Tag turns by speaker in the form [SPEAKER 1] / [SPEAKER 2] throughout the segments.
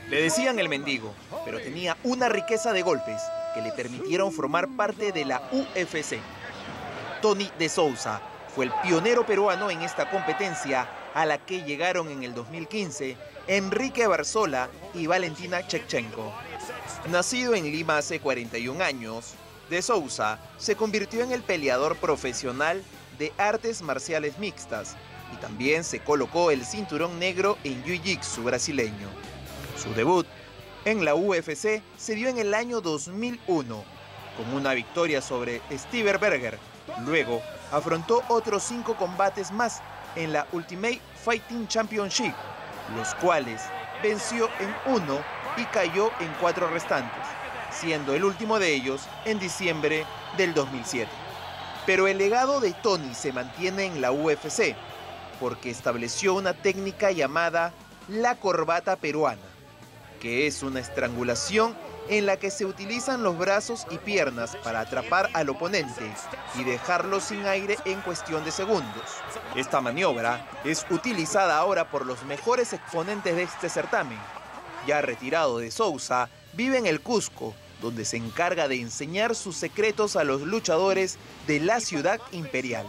[SPEAKER 1] Le decían el mendigo, pero tenía una riqueza de golpes que le permitieron formar parte de la UFC. Tony de Souza fue el pionero peruano en esta competencia, a la que llegaron en el 2015 Enrique Barzola y Valentina Shevchenko. Nacido en Lima hace 41 años, de Souza se convirtió en el peleador profesional de artes marciales mixtas y también se colocó el cinturón negro en Jiu-Jitsu brasileño. Su debut en la UFC se dio en el año 2001 con una victoria sobre Steve Berger. Luego afrontó otros 5 combates más en la Ultimate Fighting Championship, los cuales venció en 1 y cayó en 4 restantes, siendo el último de ellos en diciembre del 2007. Pero el legado de Tony se mantiene en la UFC, porque estableció una técnica llamada la corbata peruana, que es una estrangulación en la que se utilizan los brazos y piernas para atrapar al oponente y dejarlo sin aire en cuestión de segundos. Esta maniobra es utilizada ahora por los mejores exponentes de este certamen. Ya retirado de Souza, vive en el Cusco, donde se encarga de enseñar sus secretos a los luchadores de la ciudad imperial.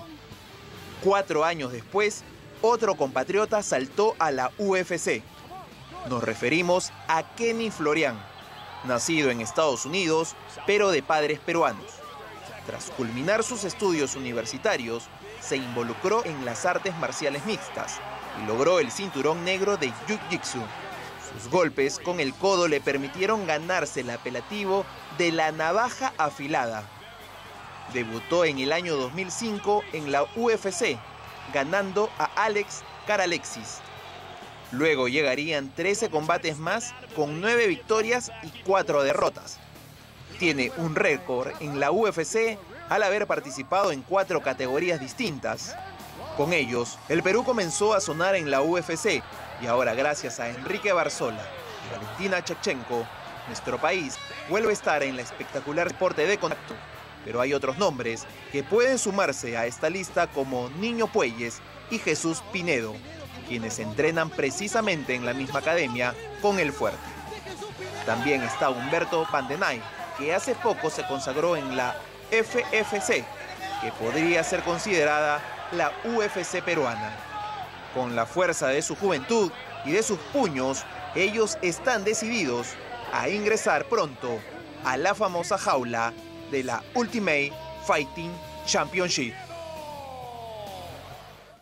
[SPEAKER 1] 4 años después, otro compatriota saltó a la UFC. Nos referimos a Kenny Florian, nacido en Estados Unidos, pero de padres peruanos. Tras culminar sus estudios universitarios, se involucró en las artes marciales mixtas y logró el cinturón negro de Jiu-Jitsu. Sus golpes con el codo le permitieron ganarse el apelativo de la navaja afilada. Debutó en el año 2005 en la UFC, ganando a Alex Karalexis. Luego llegarían 13 combates más con 9 victorias y 4 derrotas. Tiene un récord en la UFC al haber participado en 4 categorías distintas. Con ellos, el Perú comenzó a sonar en la UFC y ahora, gracias a Enrique Barzola y Valentina Shevchenko, nuestro país vuelve a estar en la espectacular deporte de contacto. Pero hay otros nombres que pueden sumarse a esta lista, como Niño Puelles y Jesús Pinedo, quienes entrenan precisamente en la misma academia con El Fuerte. También está Humberto Pandenay, que hace poco se consagró en la FFC, que podría ser considerada la UFC peruana. Con la fuerza de su juventud y de sus puños, ellos están decididos a ingresar pronto a la famosa jaula de la Ultimate Fighting Championship.